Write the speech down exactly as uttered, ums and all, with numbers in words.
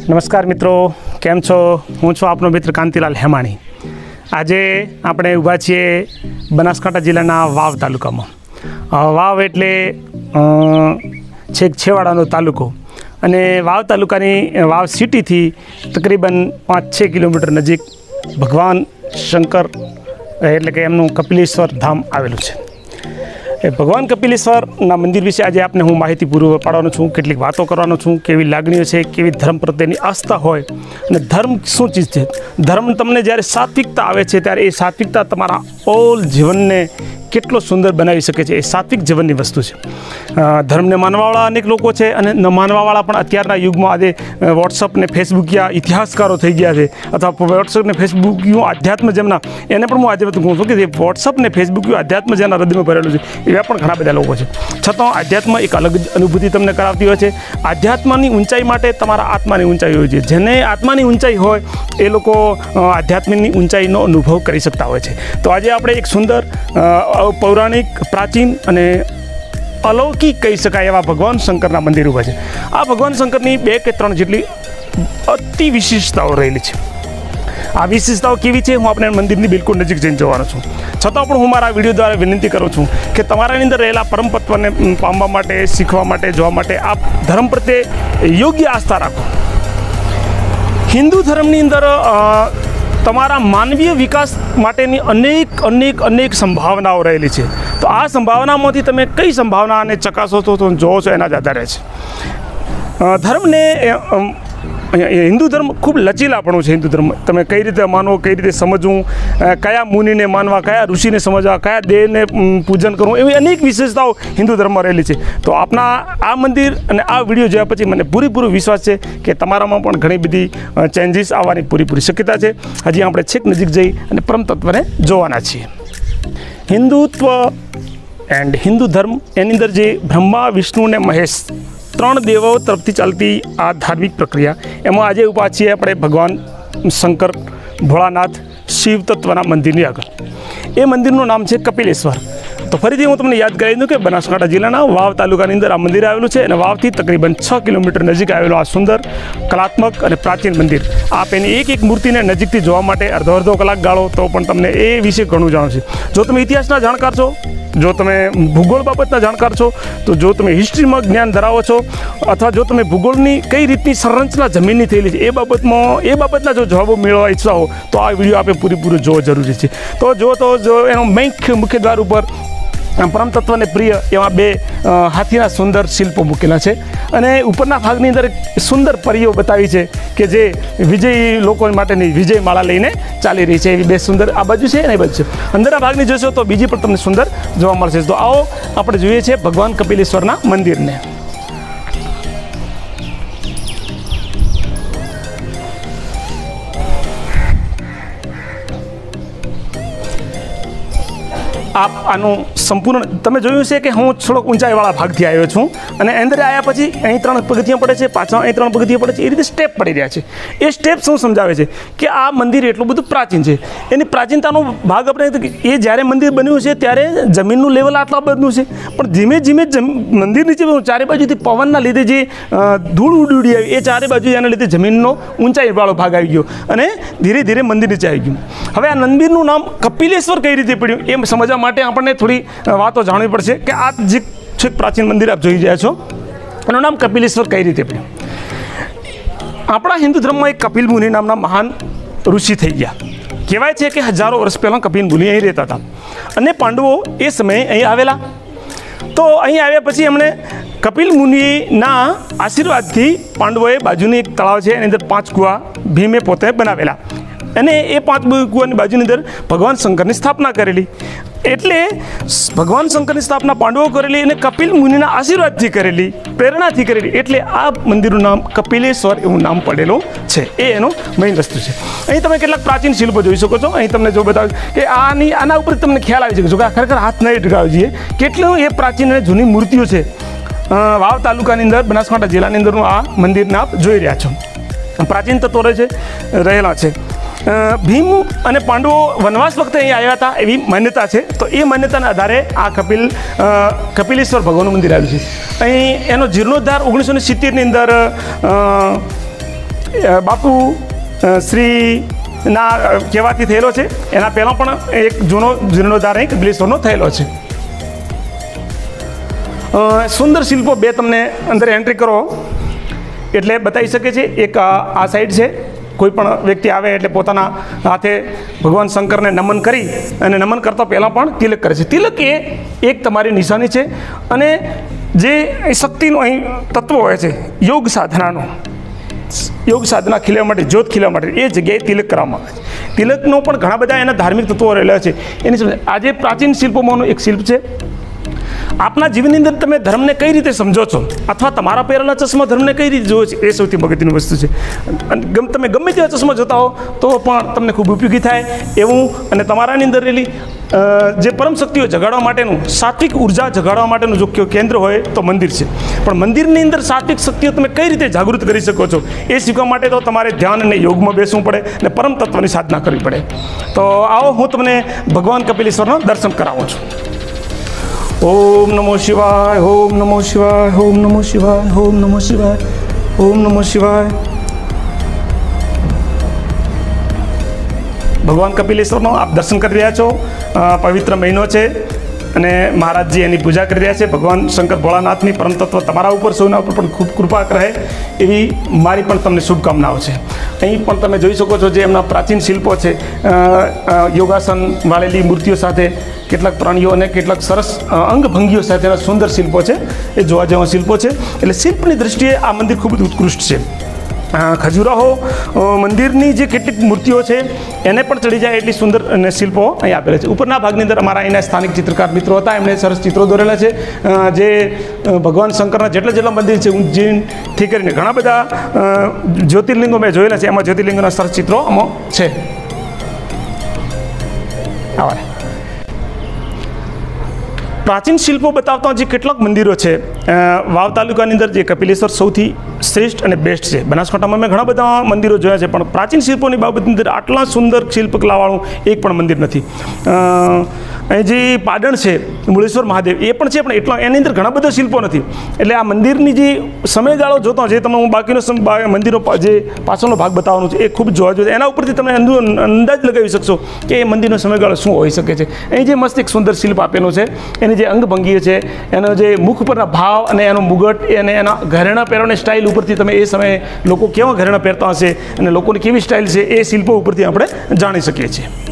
नमस्कार मित्रों, केम छो? हूँ छूँ आपनो मित्र कांतिलाल हेमाणी। आज આપણે ઊભા છીએ બનાસકાંઠા જિલ્લાના વાવ તાલુકામાં। વાવ એટલે છેક છેવાડાનો તાલુકો અને વાવ તાલુકાની વાવ સિટીથી તકરીબન પાંચ છ કિલોમીટર નજીક ભગવાન શંકર એટલે કે એમનું કપિલેશ્વર ધામ આવેલું છે। એ ભગવાન કપિલેશ્વરના મંદિર વિશે આજે આપને હું માહિતી પૂરી પાડવાનો છું, કેટલીક વાતો કરવાનો છું, કેવી લાગણીઓ છે, કેવી ધર્મ પ્રત્યેની આસ્થા હોય અને ધર્મ શું ચીજ છે। ધર્મ તમને જ્યારે સાત્વિકતા આવે છે ત્યારે એ સાત્વિકતા તમારા ઓલ જીવનને કેટલો સુંદર બનાવી શકે છે। એ સાત્વિક જીવનની વસ્તુ છે। ધર્મને માનવાવાળા અનેક લોકો છે અને ન માનવાવાળા પણ અત્યારના યુગમાં આજે વોટ્સઅપ ને ફેસબુકિયા ઇતિહાસકારો થઈ ગયા છે, અથવા વોટ્સઅપ ને ફેસબુકિયું આધ્યાત્મ જેમના એને પણ હું આજે બધું કહું છું કે જે વોટ્સઅપ ને ફેસબુકિયું આધ્યાત્મ જેના હૃદયમાં ભરેલું છે એવા પણ ઘણા બધા લોકો છે। છતાં આધ્યાત્મ એક અલગ જ અનુભૂતિ તમને કરાવતી હોય છે। આધ્યાત્મની ઊંચાઈ માટે તમારા આત્માની ઊંચાઈ હોય છે। જેને આત્માની ઊંચાઈ હોય એ લોકો આધ્યાત્મની ઊંચાઈનો અનુભવ કરી શકતા હોય છે। તો આજે આપણે એક સુંદર પૌરાણિક, પ્રાચીન અને અલૌકિક કહી શકાય એવા ભગવાન શંકરના મંદિર ઊભા છે। આ ભગવાન શંકરની બે કે ત્રણ જેટલી અતિ વિશેષતાઓ રહેલી છે। આ વિશેષતાઓ કેવી છે હું આપણે મંદિરની બિલકુલ નજીક જઈને જોવાનો છું। છતાં પણ હું મારા વિડીયો દ્વારા વિનંતી કરું છું કે તમારાની અંદર રહેલા પરમતત્વને પામવા માટે, શીખવા માટે, જોવા માટે આપ ધર્મ પ્રત્યે યોગ્ય આસ્થા રાખો। હિન્દુ ધર્મની અંદર તમારા માનવીય વિકાસ માટેની અનેક અનેક અનેક સંભાવનાઓ રહેલી છે। તો આ સંભાવનામાંથી તમે કઈ સંભાવનાને ચકાસો છો તો જોવો છો એના જ આધારે છે। ધર્મને હિન્દુ ધર્મ ખૂબ લચીલાપણું છે। હિન્દુ ધર્મ તમે કઈ રીતે માનવો, કઈ રીતે સમજવું, કયા મુનિને માનવા, કયા ઋષિને સમજવા, કયા દેવને પૂજન કરવું, એવી અનેક વિશેષતાઓ હિન્દુ ધર્મમાં રહેલી છે। તો આપના આ મંદિર અને આ વિડીયો જોયા પછી મને પૂરેપૂરો વિશ્વાસ છે કે તમારામાં પણ ઘણી બધી ચેન્જીસ આવવાની પૂરેપૂરી શક્યતા છે। હજી આપણે છેક નજીક જઈ અને પરમ તત્વને જોવાના છીએ। હિન્દુત્વ એન્ડ હિન્દુ ધર્મ એની અંદર જે બ્રહ્મા, વિષ્ણુ અને મહેશ ત્રણ દેવો તરફથી ચાલતી આ ધાર્મિક પ્રક્રિયા, એમાં આજે ઊભા છીએ આપણે ભગવાન શંકર, ભોળાનાથ, શિવ તત્વના મંદિરની આગળ। એ મંદિરનું નામ છે કપિલેશ્વર। તો ફરીથી હું તમને યાદ કરાવી દઉં કે બનાસકાંઠા જિલ્લાના વાવ તાલુકાની અંદર આ મંદિર આવેલું છે અને વાવથી તકરીબન છ કિલોમીટર નજીક આવેલું આ સુંદર, કલાત્મક અને પ્રાચીન મંદિર। આપ એની એક એક મૂર્તિને નજીકથી જોવા માટે અડધો અડધો કલાક ગાળો તો પણ તમને એ વિશે ઘણું જાણો છે। જો તમે ઇતિહાસના જાણકાર છો, જો તમે ભૂગોળ બાબતના જાણકાર છો, તો જો તમે હિસ્ટ્રીમાં જ્ઞાન ધરાવો છો, અથવા જો તમે ભૂગોળની કઈ રીતની સંરચના જમીનની થયેલી છે એ બાબતમાં એ બાબતના જો જવાબો મેળવવા ઈચ્છા હો તો આ વિડીયો આપણે પૂરેપૂરો જોવો જરૂરી છે। તો જો તો જો એનો મુખ્ય મુખ્ય દ્વાર ઉપર પરમ તત્વને પ્રિય એવા બે હાથીના સુંદર શિલ્પો મૂકેલા છે અને ઉપરના ભાગની અંદર સુંદર પરીઓ બતાવી છે કે જે વિજયી લોકો માટેની વિજય માળા લઈને ચાલી રહી છે। એવી બે સુંદર આ બાજુ છે અને એ બાજુ છે। અંદરના ભાગની જોશો તો બીજી પણ તમને સુંદર જોવા મળશે। તો આવો આપણે જોઈએ છીએ ભગવાન કપિલેશ્વરના મંદિરને। આપ આનું સંપૂર્ણ તમે જોયું છે કે હું થોડોક ઊંચાઈવાળા ભાગથી આવ્યો છું અને અંદર આવ્યા પછી અહીં ત્રણ પગથિયાં પડે છે, પાછળ અહીં ત્રણ પગથિયાં પડે છે, એ રીતે સ્ટેપ પડી રહ્યા છે। એ સ્ટેપ શું સમજાવે છે કે આ મંદિર એટલું બધું પ્રાચીન છે। એની પ્રાચીનતાનો ભાગ આપણે એ જ્યારે મંદિર બન્યું છે ત્યારે જમીનનું લેવલ આટલા બધું છે, પણ ધીમે ધીમે મંદિર નીચે ચારે બાજુથી પવનના લીધે જે ધૂળ ઉડી ઉડી આવી એ ચારે બાજુ એના લીધે જમીનનો ઊંચાઈવાળો ભાગ આવી ગયો અને ધીરે ધીરે મંદિર નીચે આવી ગયું। હવે આ મંદિરનું નામ કપિલેશ્વર કઈ રીતે પડ્યું એમ સમજવા માટે આપણને થોડી વાતો જાણવી પડશે કે આ જે છેક પ્રાચીન મંદિર આપ જોઈ રહ્યા છો એનું નામ કપિલેશ્વર કઈ રીતે પડ્યું। આપણા હિન્દુ ધર્મમાં એક કપિલ મુનિ નામના મહાન ઋષિ થઈ ગયા। કહેવાય છે કે હજારો વર્ષ પહેલાં કપિલ મુનિ અહીં રહેતા હતા અને પાંડવો એ સમયે અહીં આવેલા। તો અહીં આવ્યા પછી એમણે કપિલ મુનિના આશીર્વાદથી પાંડવોએ બાજુની એક તળાવ છે એની અંદર પાંચ કૂવા ભીમે પોતે બનાવેલા અને એ પાંચ કૂવાની બાજુની અંદર ભગવાન શંકરની સ્થાપના કરેલી। એટલે ભગવાન શંકરની સ્થાપના પાંડવો કરેલી અને કપિલ મુનિના આશીર્વાદથી કરેલી, પ્રેરણાથી કરેલી, એટલે આ મંદિરનું નામ કપિલેશ્વર એવું નામ પડેલું છે। એ એનો મેઇન વસ્તુ છે। અહીં તમે કેટલાક પ્રાચીન શિલ્પો જોઈ શકો છો। અહીં તમને જો બતાવ્યું કે આની આના ઉપર તમને ખ્યાલ આવી શકે છે કે ખરેખર હાથ નહીં ટકાવવો જોઈએ કેટલું એ પ્રાચીન અને જૂની મૂર્તિઓ છે। વાવ તાલુકાની અંદર બનાસકાંઠા જિલ્લાની અંદરનું આ મંદિરને આપ જોઈ રહ્યા છો। પ્રાચીન તત્વો રહે છે રહેલા છે। ભીમ અને પાંડવો વનવાસ વખતે અહીં આવ્યા હતા એવી માન્યતા છે। તો એ માન્યતાના આધારે આ કપિલ કપિલેશ્વર ભગવાનનું મંદિર આવ્યું છે। અહીં એનો જીર્ણોદ્ધાર ઓગણીસો ને સિત્તેરની અંદર બાપુ શ્રીના કહેવાથી થયેલો છે. એના પહેલાં પણ એક જૂનો જીર્ણોદ્ધાર અહીં કપિલેશ્વરનો થયેલો છે. સુંદર શિલ્પો બે તમને અંદર એન્ટ્રી કરો એટલે બતાવી શકે છે. એક આ સાઈડ છે. કોઈ પણ વ્યક્તિ આવે એટલે પોતાના હાથે ભગવાન શંકરને નમન કરી અને નમન કરતા પહેલાં પણ તિલક કરે છે. તિલક એ એક તમારી નિશાની છે અને જે શક્તિનું અહીં તત્વ હોય છે યોગ સાધનાનું, યોગ સાધના ખીલવા માટે, જ્યોત ખીલવા માટે એ જગ્યાએ તિલક કરવામાં આવે છે. તિલકનો પણ ઘણા બધા એના ધાર્મિક તત્વો રહેલા છે. એની સમજ આજે પ્રાચીન શિલ્પોમાંનું એક શિલ્પ છે. આપના જીવનની અંદર તમે ધર્મને કઈ રીતે સમજો છો અથવા તમારા પહેરેલા ચશ્મા ધર્મને કઈ રીતે જુઓ છો એ સૌથી મગજની વસ્તુ છે. તમે ગમે તેવા ચશ્મા જોતા હો તો પણ તમને ખૂબ ઉપયોગી થાય એવું અને તમારાની અંદર રહેલી જે પરમ શક્તિઓ જગાડવા માટેનું, સાત્વિક ઉર્જા જગાડવા માટેનું જો કેન્દ્ર હોય તો મંદિર છે. પણ મંદિરની અંદર સાત્વિક શક્તિઓ તમે કઈ રીતે જાગૃત કરી શકો છો એ શીખવા માટે તો તમારે ધ્યાન અને યોગમાં બેસવું પડે અને પરમ તત્વની સાધના કરવી પડે. તો આવો હું તમને ભગવાન કપિલેશ્વરના દર્શન કરાવું છું. ઓમ નમો શિવાય, ઓમ નમો શિવાય, ઓમ નમો શિવાય, ઓમ નમો શિવાય, ઓમ નમો શિવાય. ભગવાન કપિલેશ્વરનો આપ દર્શન કરી રહ્યા છો. પવિત્ર મહિનો છે અને મહારાજજી એની પૂજા કરી રહ્યા છે. ભગવાન શંકર ભોળાનાથની પરમ તત્વ તમારા ઉપર સૌના ઉપર પણ ખૂબ કૃપા રહે એવી મારી પણ તમને શુભકામનાઓ છે. અહીં પણ તમે જોઈ શકો છો જે એમના પ્રાચીન શિલ્પો છે, યોગાસન વાળેલી મૂર્તિઓ સાથે કેટલાક પ્રાણીઓ અને કેટલાક સરસ અંગભંગીઓ સાથેના સુંદર શિલ્પો છે. એ જોવા જેવા શિલ્પો છે. એટલે શિલ્પની દૃષ્ટિએ આ મંદિર ખૂબ જ ઉત્કૃષ્ટ છે. ખજુરાહો મંદિરની જે કેટલીક મૂર્તિઓ છે એને પણ ચડી જાય એટલી સુંદર અને શિલ્પો અહીં આપેલા છે. ઉપરના ભાગની અંદર અમારા અહીંના સ્થાનિક ચિત્રકાર મિત્રો હતા, એમણે સરસ ચિત્રો દોરેલા છે. જે ભગવાન શંકરના જેટલા જેટલા મંદિર છે ઉજ્જૈનથી કરીને ઘણા બધા જ્યોતિર્લિંગો મેં જોયેલા છે. એમાં જ્યોતિર્લિંગોના સરસ ચિત્રો આમાં છે. આવા પ્રાચીન શિલ્પો બતાવતા જે કેટલાક મંદિરો છે વાવ તાલુકાની અંદર જે કપિલેશ્વર સૌથી શ્રેષ્ઠ અને બેસ્ટ છે. બનાસકાંઠામાં મેં ઘણા બધા મંદિરો જોયા છે પણ પ્રાચીન શિલ્પોની બાબતની અંદર આટલા સુંદર શિલ્પકલાવાળું એક પણ મંદિર નથી. અહીં જે પાટણ છે મુળેશ્વર મહાદેવ એ પણ છે પણ એટલા એની અંદર ઘણા બધા શિલ્પો નથી. એટલે આ મંદિરની જે સમયગાળો જોતો જે તમે હું બાકીનો મંદિરો જે પાછળનો ભાગ બતાવવાનો છે એ ખૂબ જોવા જોઈએ. એના ઉપરથી તમે અંદાજ લગાવી શકશો કે એ મંદિરનો સમયગાળો શું હોઈ શકે છે. અહીં જે મસ્ત એક સુંદર શિલ્પ આપેલું છે એની જે અંગભંગી છે, એનો જે મુખ પરના ભાવ અને એનો મુગટ અને એના ઘરેણા પહેરવાની સ્ટાઇલ ઉપરથી તમે એ સમયે લોકો કેવા ઘરેણા પહેરતા હશે અને લોકોની કેવી સ્ટાઇલ છે એ શિલ્પો ઉપરથી આપણે જાણી શકીએ છીએ.